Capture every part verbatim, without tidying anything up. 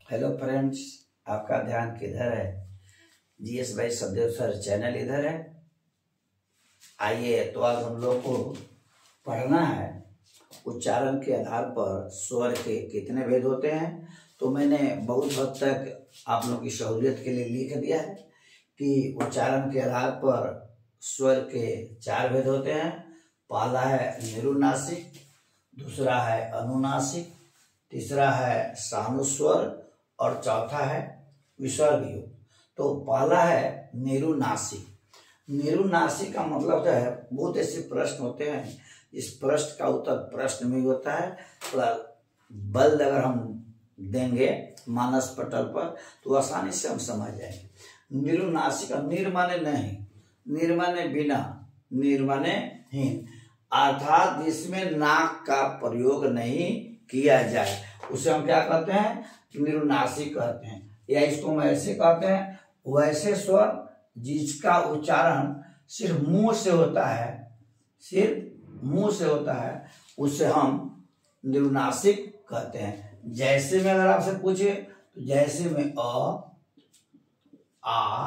Hello friends, आपका ध्यान किधर है? जीएस भाई सदैव सर चैनल इधर है। आइए, तो आज हम लोग को पढ़ना है उच्चारण के आधार पर स्वर के कितने भेद होते हैं। तो मैंने बहुत हद तक आप लोगों की सहूलियत के लिए लिख दिया है कि उच्चारण के आधार पर स्वर के चार भेद होते हैं। पहला है निरुनासिक, दूसरा है अनुनासिक, तीसरा है सानुस्वर और चौथा है विसर्ग युक्त। तो पहला है निरुनासिक। निरुनासिक का मतलब है बहुत ऐसे प्रश्न होते हैं, इस प्रश्न का उत्तर प्रश्न में होता है। थोड़ा बल अगर हम देंगे मानस पटल पर तो आसानी से हम समझ जाएंगे। निरुनासिक, निर माने नहीं, निर माने बिना, निर माने हीन, अर्थात जिसमें नाक का प्रयोग नहीं किया जाए उसे हम क्या कहते हैं? निरुनासिक कहते हैं। या इसको हम ऐसे कहते हैं, वैसे स्वर जिसका उच्चारण सिर्फ मुंह से होता है, सिर्फ मुंह से होता है, उसे हम निरुनासिक कहते हैं। जैसे में अगर आपसे पूछे तो जैसे में अ, आ,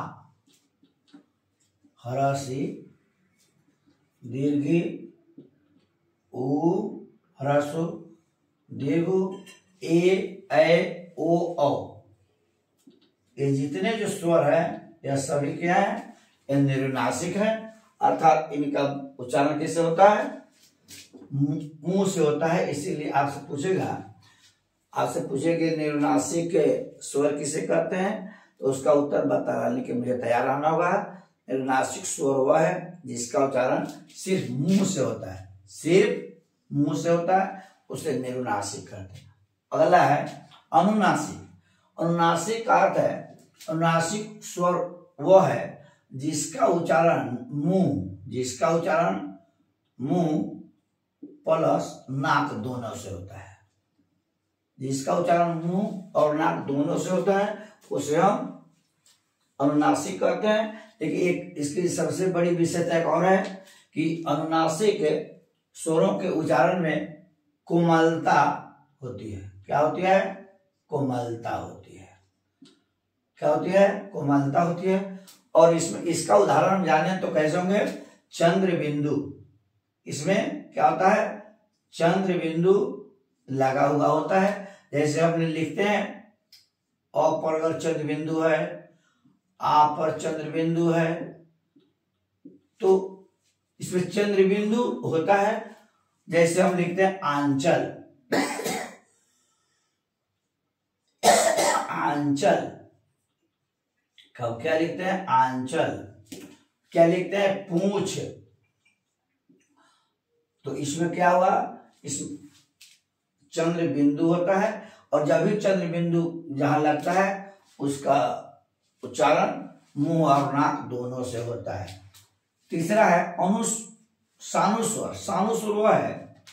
हरासी, दीर्घी, उ, ह्रस्व, दीर्घ, ए, ऐ, ओ, औ, ये जितने जो स्वर है यह सभी क्या है? ये निरुनासिक है। अर्थात इनका उच्चारण कैसे होता है? मुंह से होता है। इसीलिए आपसे पूछेगा आपसे पूछेगा निरुनासिक स्वर किसे कहते हैं, तो उसका उत्तर बताने के मुझे तैयार रहना होगा। निरुनासिक स्वर वह है जिसका उच्चारण सिर्फ मुंह से होता है, सिर्फ मुंह से होता है, उसे निरुनासिक कहते हैं। अगला है अनुनासिक। अनुनासिक का अर्थ है, अनुनासिक स्वर वह है जिसका उच्चारण मुंह जिसका उच्चारण मुंह प्लस नाक दोनों से होता है। जिसका उच्चारण मुंह और नाक दोनों से होता है उसे हम अनुनासिक कहते हैं। लेकिन एक इसकी सबसे बड़ी विशेषता एक और है कि अनुनासिक स्वरों के उच्चारण में कोमलता होती है। क्या होती है? कोमलता होती है। क्या होती है? कोमलता होती है। और इसमें इसका उदाहरण हम जाने तो कैसे होंगे? चंद्र बिंदु। इसमें क्या होता है? चंद्र बिंदु लगा हुआ होता है। जैसे हम लिखते हैं अ पर अगर चंद्र बिंदु है, आ पर चंद्र बिंदु है, तो इसमें चंद्र बिंदु होता है। जैसे हम लिखते हैं आंचल, आंचल, कब क्या लिखते हैं? आंचल। क्या लिखते हैं? पूंछ। तो इसमें क्या हुआ? इस चंद्र बिंदु होता है, और जब भी चंद्र बिंदु जहां लगता है उसका उच्चारण मुंह और नाक दोनों से होता है। तीसरा है अनुस सानुस्वर। सानुस्वर वह है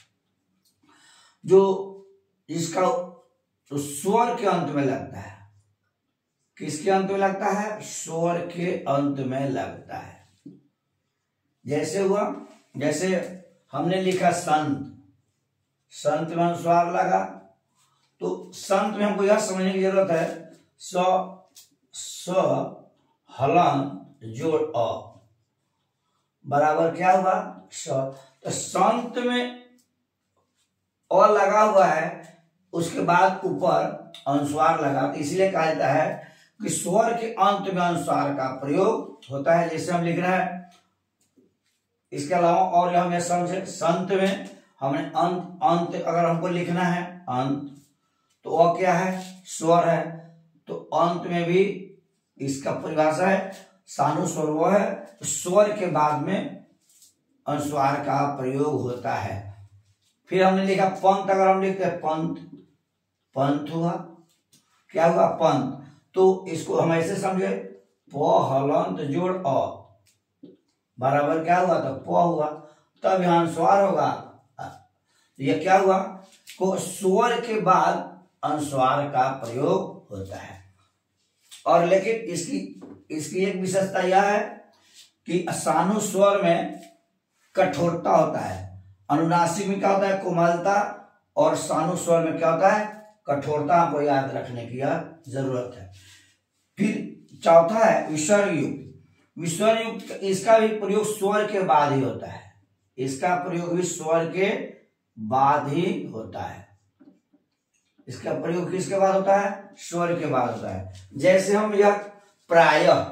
जो जिसका तो स्वर के अंत में लगता है। किसके अंत में लगता है? स्वर के अंत में लगता है। जैसे हुआ, जैसे हमने लिखा संत, संत में अनुस्वार लगा, तो संत में हमको यह समझने की जरूरत है स स हलन जोड़ अ बराबर क्या हुआ? स। तो संत में अ लगा हुआ है, उसके बाद ऊपर अनुस्वार लगा, तो इसलिए कहा जाता है कि स्वर के अंत में अनुस्वार का प्रयोग होता है। जैसे हम लिख रहे हैं, इसके अलावा और हम यह समझे, संत में हमने अंत अंत अगर हमको लिखना है अंत, तो वह क्या है? स्वर है। तो अंत में भी इसका परिभाषा है सानुस्वर वह है स्वर के बाद में अनुस्वार का प्रयोग होता है। फिर हमने लिखा पंत, अगर हम लिखते हैं पंत, पंथ हुआ। क्या हुआ? पंत। तो इसको हम ऐसे समझे, प हलंत जोड़ अ बराबर क्या हुआ? तो प हुआ, तब यहां अनुस्वार होगा। यह क्या हुआ? को स्वर के बाद अनुस्वार का प्रयोग होता है। और लेकिन इसकी इसकी एक विशेषता यह है कि सानुस्वर में कठोरता होता है, अनुनासिक में क्या होता है? कोमलता, और सानुस्वर में क्या होता है? कठोरता हमको याद रखने की जरूरत है। फिर चौथा है विसर्ग युक्त। विसर्ग युक्त इसका भी प्रयोग स्वर के बाद ही होता है, इसका प्रयोग भी स्वर के बाद ही होता है। इसका प्रयोग किसके बाद होता है? स्वर के बाद होता है। जैसे हम यह प्रायः,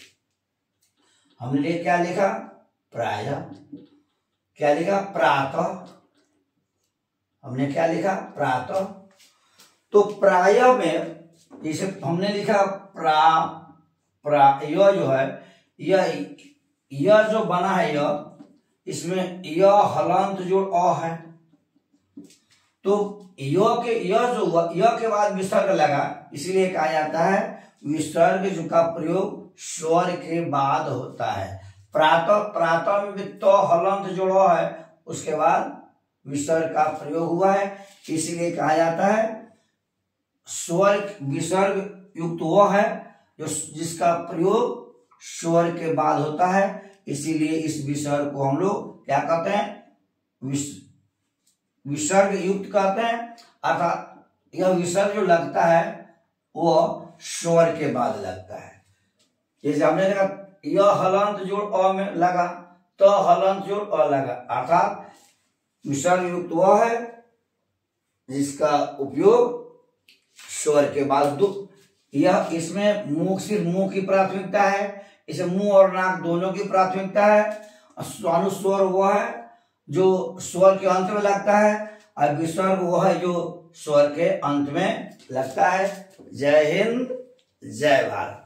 हमने क्या लिखा? प्रायः। क्या लिखा? प्रातः। हमने क्या लिखा? प्रातः। तो प्रायः में जैसे हमने लिखा प्रा प्रा यह जो है, यह यह जो बना है, यह इसमें यह हलंत जोड़ अ है, तो यह के यह जो यह के बाद विसर्ग लगा, इसलिए कहा जाता है विसर्ग जो का प्रयोग स्वर के बाद होता है। प्रातः, प्रातः में भी तो हलंत जोड़ो है, उसके बाद विसर्ग का प्रयोग हुआ है, इसलिए कहा जाता है स्वर विसर्ग युक्त वो है जो जिसका प्रयोग स्वर के बाद होता है, इसीलिए इस विसर्ग को हम लोग क्या कहते हैं? विस, विसर्ग युक्त कहते हैं। अर्थात यह विसर्ग जो लगता है वो स्वर के बाद लगता है। जैसे हमने देखा यह हलंत जोड़ अ में लगा, तो हलंत जोड़ अ लगा, अर्थात विसर्ग युक्त वह है जिसका उपयोग स्वर के बाद दो। यह इसमें मुंह, सिर्फ मुंह की प्राथमिकता है, इसे मुंह और नाक दोनों की प्राथमिकता है। अनुस्वर वह है जो स्वर के अंत में लगता है, और विसर्ग वह है जो स्वर के अंत में लगता है। जय हिंद, जय भारत।